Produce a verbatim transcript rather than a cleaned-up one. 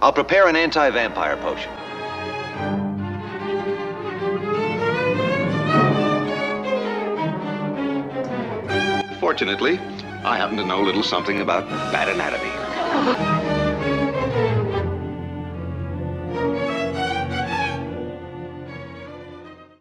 I'll prepare an anti-vampire potion. Fortunately, I happen to know a little something about bat anatomy.